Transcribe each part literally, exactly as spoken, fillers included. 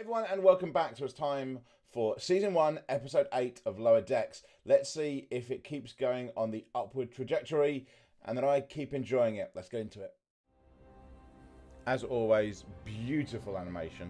everyone, and welcome back to It's time for Season one, Episode eight of Lower Decks. Let's see if it keeps going on the upward trajectory and that I keep enjoying it. Let's get into it. As always, beautiful animation.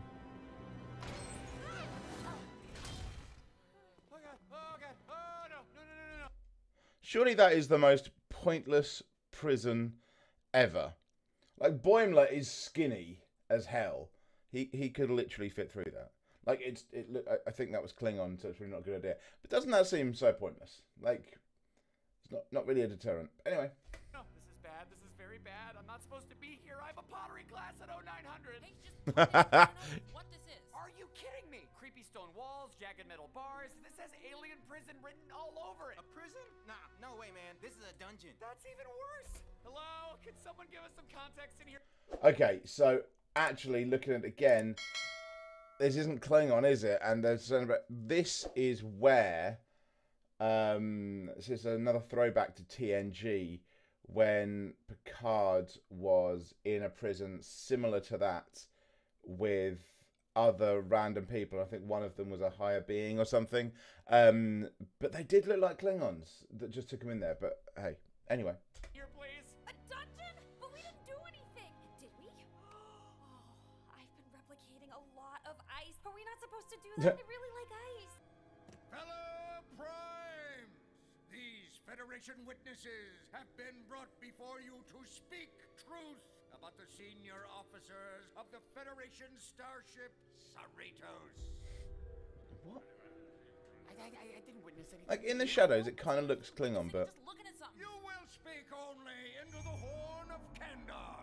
Oh god, oh god, oh no, no, no, no, no. Surely that is the most pointless prison ever. Like, Boimler is skinny as hell. He he could literally fit through that. Like, it's it. I think that was Klingon, so it's really not a good idea. But doesn't that seem so pointless? Like, it's not not really a deterrent. Anyway. No, this is bad. This is very bad. I'm not supposed to be here. I have a pottery class at oh nine hundred. Hey, just tell me, I don't know what this is. Are you kidding me? Creepy stone walls, jagged metal bars. This has alien prison written all over it. A prison? Nah, no way, man. This is a dungeon. That's even worse. Hello? Can someone give us some context in here? Okay, so actually looking at it again, this isn't Klingon, is it? And there's something about this is where um this is another throwback to T N G when Picard was in a prison similar to that with other random people. I think one of them was a higher being or something. Um but they did look like Klingons that just took them in there. But hey, anyway. Here, please. A dungeon? But we didn't do anything, did we? Oh, I've been replicating a lot of ice. Are we not supposed to do that? I really like ice. Fellow Primes, these Federation witnesses have been brought before you to speak truth about the senior officers of the Federation starship Cerritos. What? I, I, I didn't witness anything. Like, in the shadows it kind of looks Klingon, but Just looking at something. You will speak only into the horn of Kandar.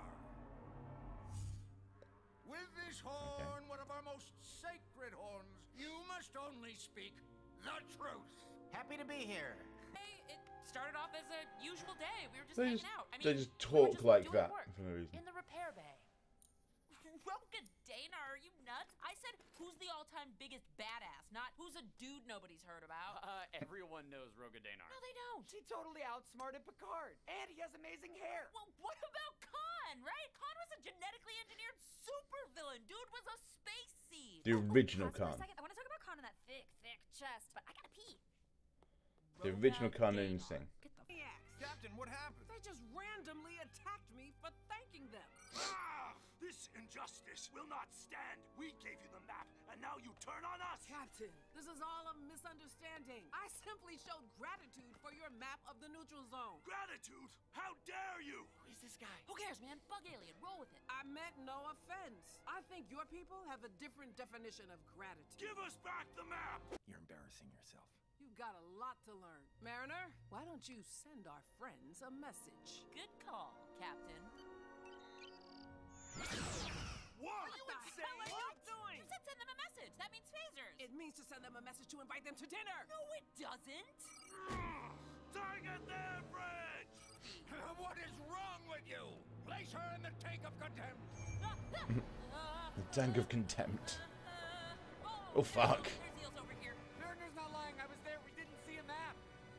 With this horn, one of our most sacred horns, you must only speak the truth. Happy to be here. Hey, it started off as a usual day. We were just they hanging just, out. I mean, they just we were talk just like doing that work for no reason. in the repair bay. Roga Dana, are you nuts? I said, who's the all-time biggest badass, not who's a dude nobody's heard about. Uh, everyone knows Roga Danar. No, they don't. She totally outsmarted Picard. And he has amazing hair. Well, what about Khan, right? Khan was a genetically engineered supervillain. Dude was a space seed. The Oh, oh, original pause for a Khan. second. I want to talk about Khan and that thick, thick chest, but I gotta pee. The Roga original Carnoon Danar. thing. Get the Captain, what happened? They just randomly attacked me for thanking them. Ah! This injustice will not stand. We gave you the map, and now you turn on us. Captain, this is all a misunderstanding. I simply showed gratitude for your map of the neutral zone. Gratitude? How dare you? Who is this guy? Who cares, man? Bug alien. Roll with it. I meant no offense. I think your people have a different definition of gratitude. Give us back the map. You're embarrassing yourself. You've got a lot to learn. Mariner, why don't you send our friends a message? Good call, Captain. What? What the hell are you doing? You said send them a message. That means phasers. It means to send them a message to invite them to dinner. No, it doesn't. Dang it there, Bridge! What is wrong with you? Place her in the tank of contempt. The tank of contempt. Oh, fuck. There's eels over here. Mariner's not lying. I was there. We didn't see a map.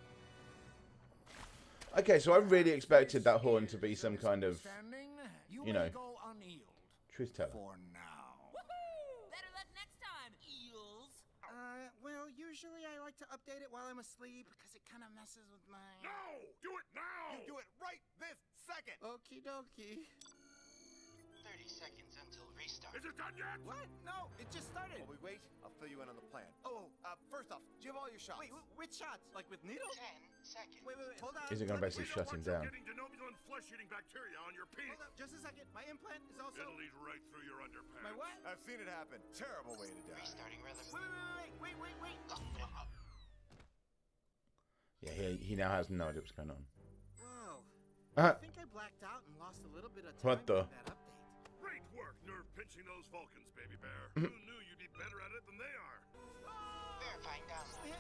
Okay, so I really expected that horn to be some kind of Standing, you, you may know, go unyielded truth teller. for now. Woohoo! Better luck next time, eels. Uh, well, usually I like to update it while I'm asleep because it kind of messes with my... No! Do it now! You do it right this second! Okie dokie. thirty seconds until restart. Is it done yet? What? No, it just started. While we wait, I'll fill you in on the plan. Oh, uh, first off, do you have all your shots? Wait, wh- which shots? Like with needles? Ten seconds. Wait, wait, wait, hold on. Is it going to Let me- basically We shut don't him want you down? getting denobulan flesh-eating bacteria on your penis. Hold up, just a second. My implant is also... It'll lead right through your underpants. My what? I've seen it happen. Terrible way to die. Restarting rhythm. Wait, wait, wait, wait, wait, wait. Yeah, he, he now has no idea what's going on. Whoa. Uh, I think I blacked out and lost a little bit of time What the- with that update. Great work, nerve pinching those Vulcans, baby bear. Who knew you'd be better at it than they are? Verifying download.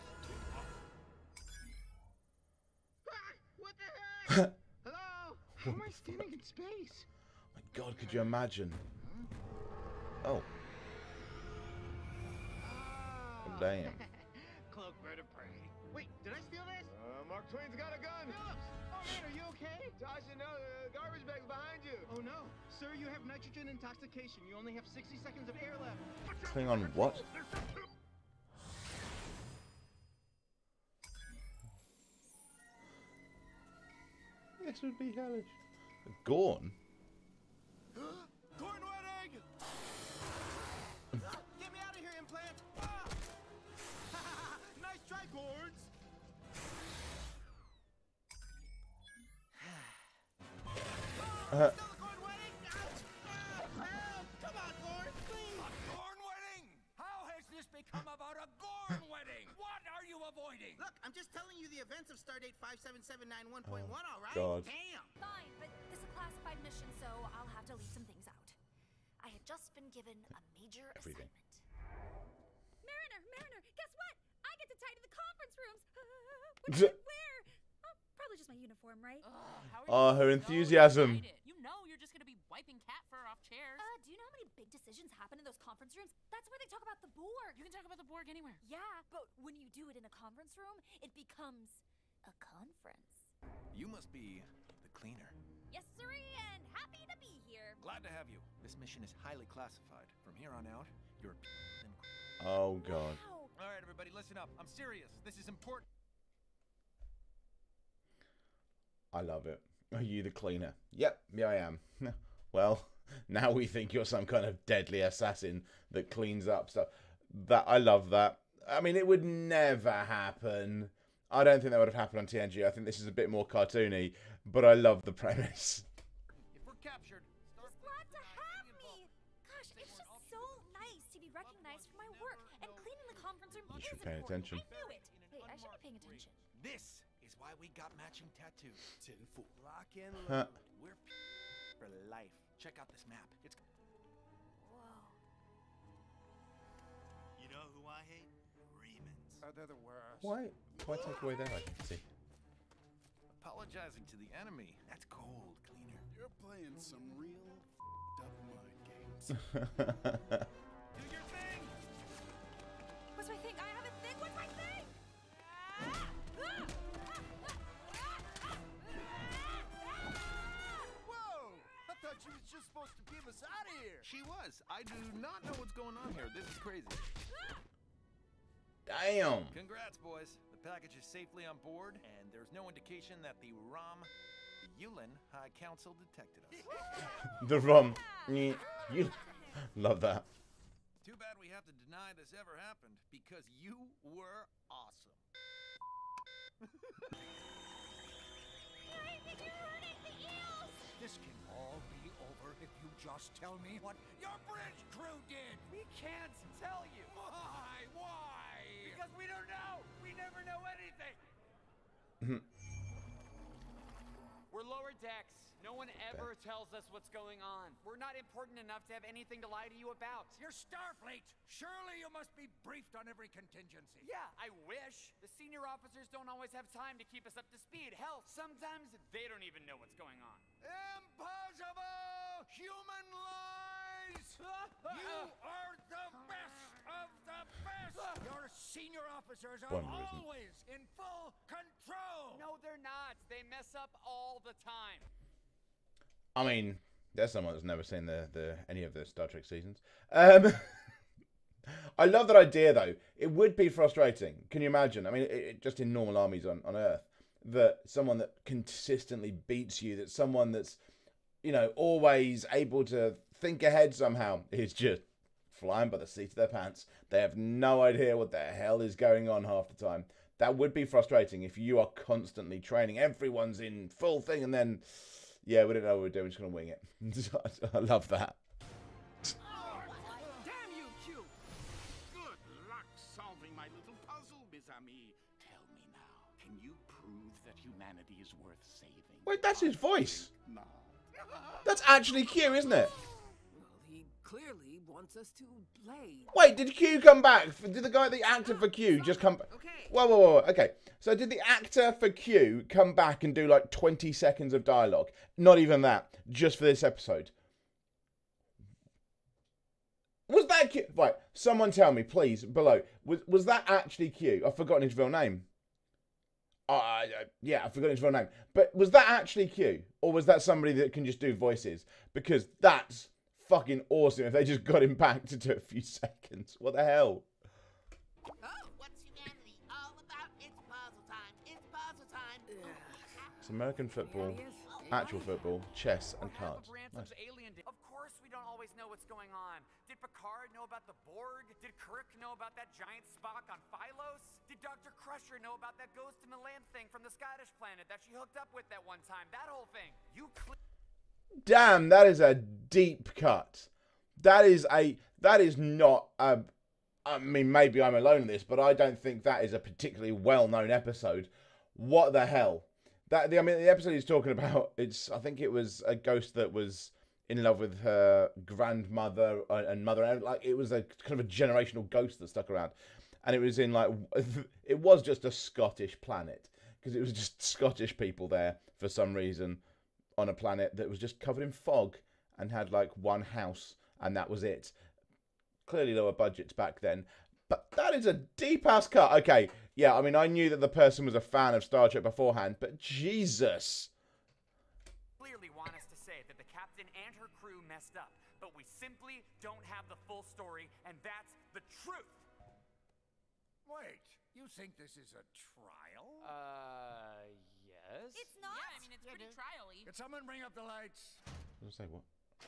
What the heck? Hello? How am I standing in space? My God, could you imagine? Oh, Ah. damn. Cloak bird of prey. Wait, did I steal this? Uh, Mark Twain's got a gun. Phillips! Oh man, are you okay? Tasha, no, the garbage bag's behind you. Oh no, sir, you have nitrogen intoxication. You only have sixty seconds of air left. Klingon what? This would be hellish. Gorn? Corn wedding! Get me out of here, implant! Ah! Nice try, Gorns! Uh, Still a corn wedding? Ah, help! Come on, Gorn, please! A Gorn wedding? How has this become about a Gorn wedding? What are you avoiding? Look, I'm just telling you the events of Stardate five seven seven nine one point one, all right? God. Damn! Fine, but this is a classified mission, so I'll have to leave some things out. I had just been given a major Everything. assignment. Mariner, Mariner, guess what? I get to tidy the conference rooms. What should I wear? Oh, probably just my uniform, right? Oh, her enthusiasm. You know you're just gonna be wiping cat fur off chairs. Uh, do you know how many big decisions happen in those conference rooms? That's where they talk about the Borg. You can talk about the Borg anywhere. Yeah, but when you do it in a conference room, it becomes a conference. You must be the cleaner. Yes, sirree, and happy to be here. Glad to have you. This mission is highly classified. From here on out, you're Oh god. Wow. All right, everybody, listen up. I'm serious. This is important. I love it. Are you the cleaner? Yep, yeah I am. Well, now we think you're some kind of deadly assassin that cleans up stuff. That I love that. I mean, it would never happen. I don't think that would have happened on T N G. I think this is a bit more cartoony, but I love the premise. If we're captured, Just glad to have me. Gosh, it's just so nice to be recognized for my work, and cleaning the conference room You is should pay important. attention. I knew it. Hey, I should be paying attention. this is why we got matching tattoos. Tinfoil. Lock and Huh. load. We're for life. Check out this map. It's Whoa. You know who I hate? Remans. Uh, they're the worst. Why? Why take away their identity? apologizing to the enemy. That's cold, cleaner. You're playing some real up mind games. Do your thing! What's my thing? I have a thing. What's my thing? Whoa! I thought you was just supposed to give us out of here. She was. I do not know what's going on here. This is crazy. Damn. Congrats, boys. The package is safely on board, and there's no indication that the Rom Yulin High Council detected us. The rum. You love that. Too bad we have to deny this ever happened, because you were awesome. Why did you hurt it? The eels! This can all be over if you just tell me what your bridge crew did. We can't tell you. Why? Why? Because we don't know. We never know anything. We're lower decks. No one ever tells us what's going on. We're not important enough to have anything to lie to you about. You're Starfleet. Surely you must be briefed on every contingency. Yeah, I wish. The senior officers don't always have time to keep us up to speed. Hell, sometimes they don't even know what's going on. Impossible! Human lies! You are the best of the best! Your senior officers are Wonder, isn't it? always in full control! No, they're not. They mess up all the time. I mean, there's someone that's never seen the, the any of the Star Trek seasons. Um, I love that idea, though. It would be frustrating. Can you imagine? I mean, it, it, just in normal armies on, on Earth, that someone that consistently beats you, that someone that's, you know, always able to think ahead somehow is just flying by the seat of their pants. They have no idea what the hell is going on half the time. That would be frustrating if you are constantly training. Everyone's in full thing, and then... yeah, we don't know what we're doing. We're just going to wing it. I love that. Damn you, Q! Good luck solving my little puzzle, Bizami. Tell me now, can you prove that humanity is worth saving? Wait, that's his voice. No. That's actually Q, isn't it? Well, he clearly wants us to play. Wait, did Q come back? Did the guy, the actor for Q, just come back? Okay. Whoa, whoa, whoa. Okay, so did the actor for Q come back and do like twenty seconds of dialogue? Not even that, just for this episode. Was that Q? Right, someone tell me, please, below. Was, was that actually Q? I've forgotten his real name. Uh, I- yeah, I forgot his real name. But was that actually Q? Or was that somebody that can just do voices? Because that's fucking awesome if they just got him back to do a few seconds. What the hell? What's humanity all about? It's puzzle time. It's puzzle time. It's American football, actual football, chess, and cards. Nice. Alien. Of course, we don't always know what's going on. Did Picard know about the Borg? Did Kirk know about that giant Spock on Phylos? Did Doctor Crusher know about that ghost in the land thing from the Scottish planet that she hooked up with that one time? That whole thing. You. Damn, that is a deep cut. That is a. That is not a. I mean, maybe I'm alone in this, but I don't think that is a particularly well-known episode. What the hell? That the I mean, the episode he's talking about. It's. I think it was a ghost that was in love with her grandmother and mother, and like it was a kind of a generational ghost that stuck around, and it was in like it was just a Scottish planet because it was just Scottish people there for some reason on a planet that was just covered in fog and had like one house and that was it. Clearly lower budgets back then, but that is a deep ass cut. Okay, yeah, I mean I knew that the person was a fan of Star Trek beforehand, but Jesus. Clearly want us to say that the captain and her crew messed up, but we simply don't have the full story, and that's the truth. Wait, you think this is a trial? Uh, yes. It's not? Yeah, I mean, it's pretty trial-y. Could someone bring up the lights? I'll say what?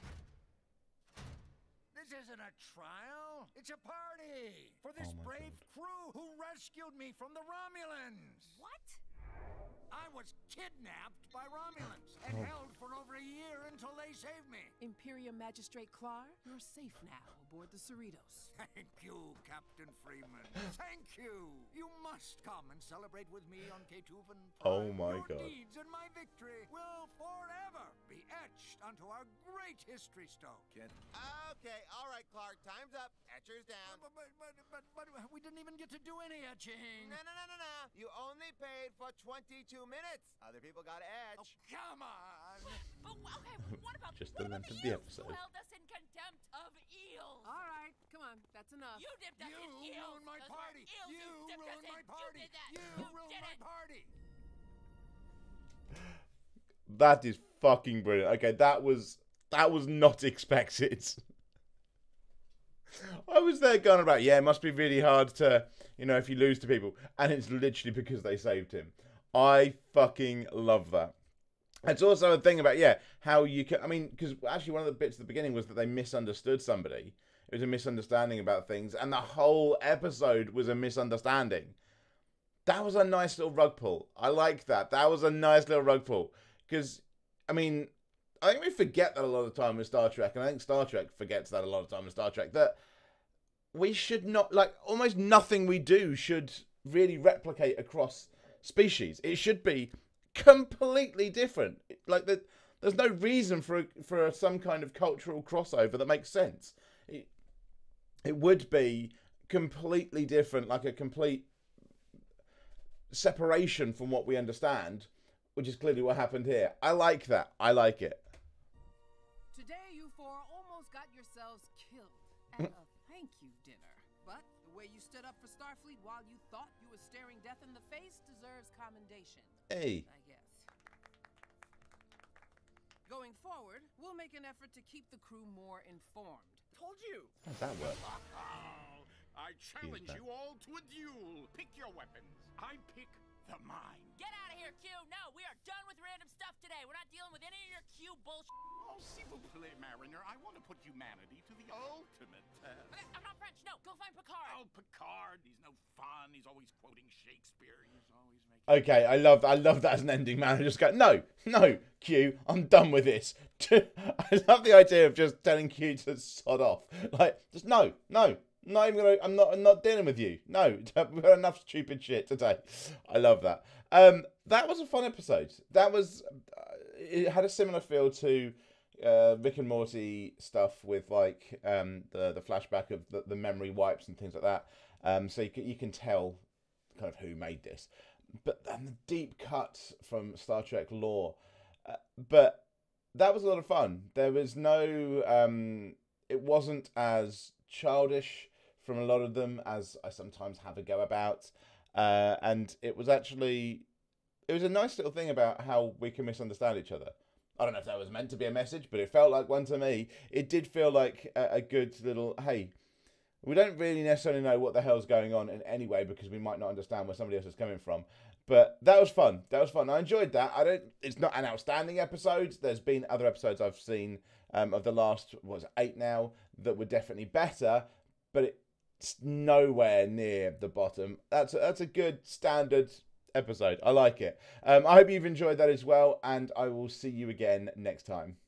This isn't a trial. It's a party for this Oh my brave crew who rescued me from the Romulans. What? I was kidnapped by Romulans and held for over a year until they saved me. Imperium Magistrate Clar, you're safe now aboard the Cerritos. Thank you, Captain Freeman. Thank you. You must come and celebrate with me on Ketuvan Prime. Oh my Your God. deeds and my victory will forever be etched onto our great history stone. Kid. Okay, all right, Clark. Time's up. Etchers down. But, but, but, but, but we didn't even get to do any etching. No, no, no, no, no. You only paid for twenty-two minutes. Other people got to etch. Oh, come on. But, okay, what about Just what the about length of you the episode. who held us in contempt of eels? All right, come on, that's enough. You dipped us You in eels. ruined my Those were party. eels You dipped us ruined in. my party. You did that. You You ruined did my it. party. That is fucking brilliant. Okay, that was that was not expected. I was there going about, yeah, it must be really hard to, you know, if you lose to people, and it's literally because they saved him. I fucking love that. It's also a thing about, yeah, how you can, I mean, because actually one of the bits at the beginning was that they misunderstood somebody. It was a misunderstanding about things, and the whole episode was a misunderstanding. That was a nice little rug pull. I like that. That was a nice little rug pull. Because, I mean, I think we forget that a lot of the time with Star Trek, and I think Star Trek forgets that a lot of the time with Star Trek, that we should not, like, almost nothing we do should really replicate across species. It should be completely different. Like, the, there's no reason for for some kind of cultural crossover that makes sense. It, it would be completely different, like a complete separation from what we understand, which is clearly what happened here. I like that. I like it. Today, you four almost got yourselves killed at a thank you dinner. But the way you stood up for Starfleet while you thought you were staring death in the face deserves commendation. Hey. I guess. Going forward, we'll make an effort to keep the crew more informed. Told you. How'd that work? I challenge back. you all to a duel. Pick your weapons. I pick the mine. Get out of here, Q. No, we are done with random stuff today. We're not dealing with any of your Q bullshit. Oh, s'il vous plaît, Mariner. I want to put humanity to the ultimate test. Okay, I'm not French. No, go find Picard. Oh, Picard. He's no fun. He's always quoting Shakespeare. He's always making... Okay, I love I love that as an ending, man. I just go, no, no, Q, I'm done with this. I love the idea of just telling Q to sod off. Like, just no, no, not even gonna. I'm not. I'm not dealing with you. No, we've got enough stupid shit today. I love that. Um, that was a fun episode. That was. Uh, it had a similar feel to uh, Rick and Morty stuff with like um the the flashback of the, the memory wipes and things like that. Um, so you can, you can tell kind of who made this. But and the deep cuts from Star Trek lore, uh, but that was a lot of fun. There was no, um, it wasn't as childish from a lot of them as I sometimes have a go about, uh, and it was actually it was a nice little thing about how we can misunderstand each other. I don't know if that was meant to be a message, but it felt like one to me. It did feel like a, a good little, hey, we don't really necessarily know what the hell's going on in any way because we might not understand where somebody else is coming from. But that was fun. That was fun. I enjoyed that. I don't. It's not an outstanding episode. There's been other episodes I've seen um, of the last, what was it, eight now, that were definitely better, but it's nowhere near the bottom. That's a, that's a good standard episode. I like it. Um, I hope you've enjoyed that as well, and I will see you again next time.